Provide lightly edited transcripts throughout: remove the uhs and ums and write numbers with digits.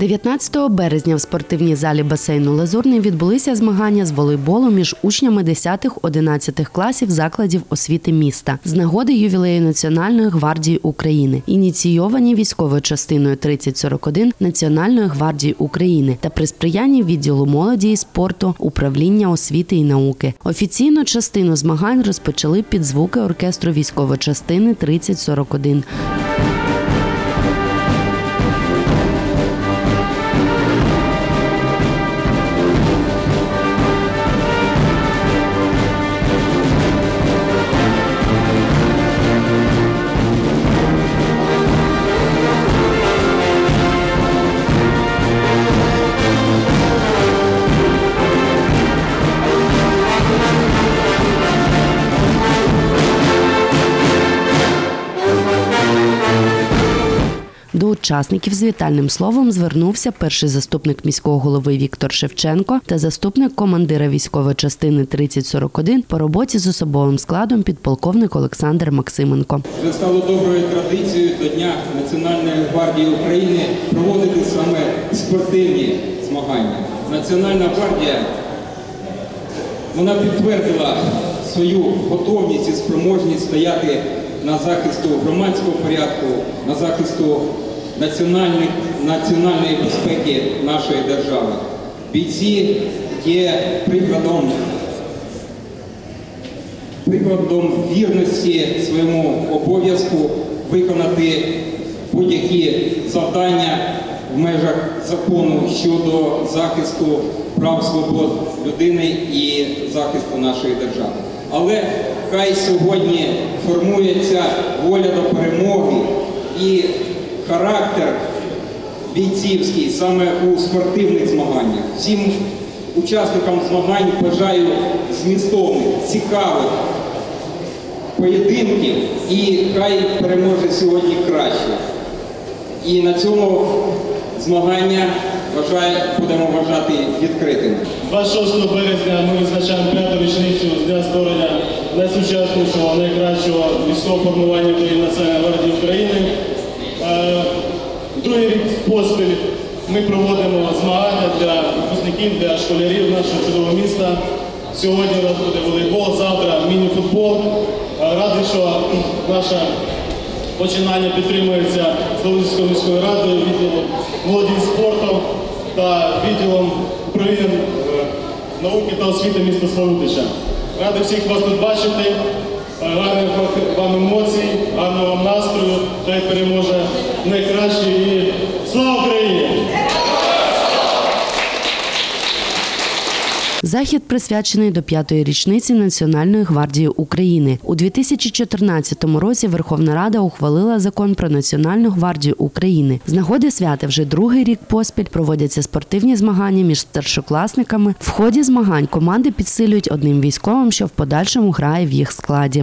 19 березня в спортивній залі басейну «Лазурний» відбулися змагання з волейболу між учнями 10-11 класів закладів освіти міста з нагоди ювілею Національної гвардії України, ініційовані військовою частиною 3041 Національної гвардії України та при сприянні відділу молоді і спорту Управління освіти і науки. Офіційну частину змагань розпочали під звуки оркестру військової частини 3041. До учасників з вітальним словом звернувся перший заступник міського голови Віктор Шевченко та заступник командира військової частини 3041 по роботі з особовим складом підполковник Олександр Максименко. Вже стало доброю традицією до Дня Національної гвардії України проводити саме спортивні змагання. Національна гвардія, вона підтвердила свою готовність і спроможність стояти на захисту громадського порядку, на захисту національної безпеки нашої держави. Бійці є прикладом вірності своєму обов'язку виконати будь-які завдання в межах закону щодо захисту прав, свобод людини і захисту нашої держави. Але хай сьогодні формується воля до перемоги і характер бійцівський саме у спортивних змаганнях. Всім учасникам змагань бажаю змістовних, цікавих поєдинків і хай переможе сьогодні краще. І на цьому змагання будемо вважати відкритими. 26 березня ми відзначаємо 5-ту річницю з дня створення найсучаснішого, найкращого військового формування Національної гвардії України. Другий рік поспіль ми проводимо змагання для випускників, для школярів нашого чудового міста. Сьогодні у нас буде волейбол, завтра міні-футбол. Радий, що наше починання підтримується Славутською міською радою, відділом молоді і спорту та відділом управління науки та освіти міста Славутича. Радий всіх вас тут бачити, гарних вам емоцій, гарного вам настрою, хай переможе найкраще і слава Україні! Захід присвячений до 5-ї річниці Національної гвардії України. У 2014 році Верховна Рада ухвалила закон про Національну гвардію України. З нагоди свята вже другий рік поспіль проводяться спортивні змагання між старшокласниками. В ході змагань команди підсилюють одним військовим, що в подальшому грає в їх складі.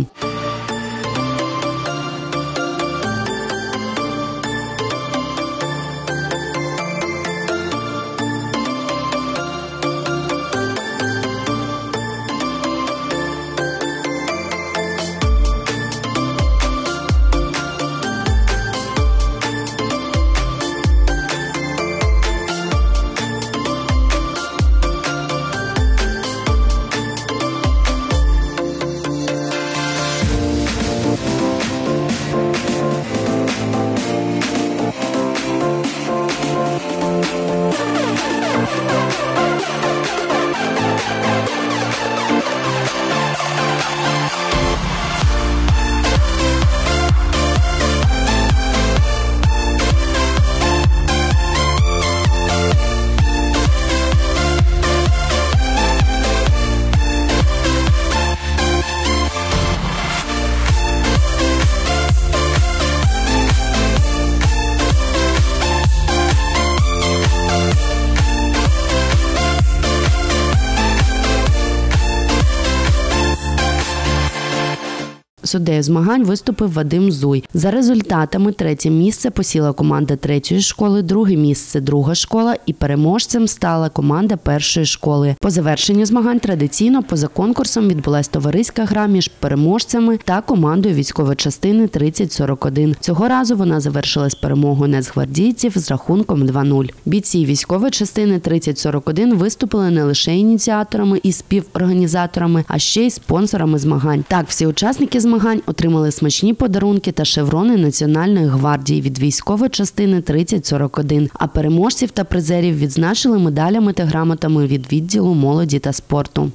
Суддею змагань виступив Вадим Зуй. За результатами третє місце посіла команда третьої школи, друге місце друга школа і переможцем стала команда першої школи. По завершенню змагань традиційно поза конкурсом відбулась товариська гра між переможцями та командою військової частини 3041. Цього разу вона завершилась перемогою нацгвардійців з рахунком 2-0. Бійці військової частини 3041 виступили не лише ініціаторами і співорганізаторами, а ще й спонсорами змагань. Так, всі учасники змагань отримали смачні подарунки та шеврони Національної гвардії від військової частини 3041, а переможців та призерів відзначили медалями та грамотами від відділу молоді та спорту.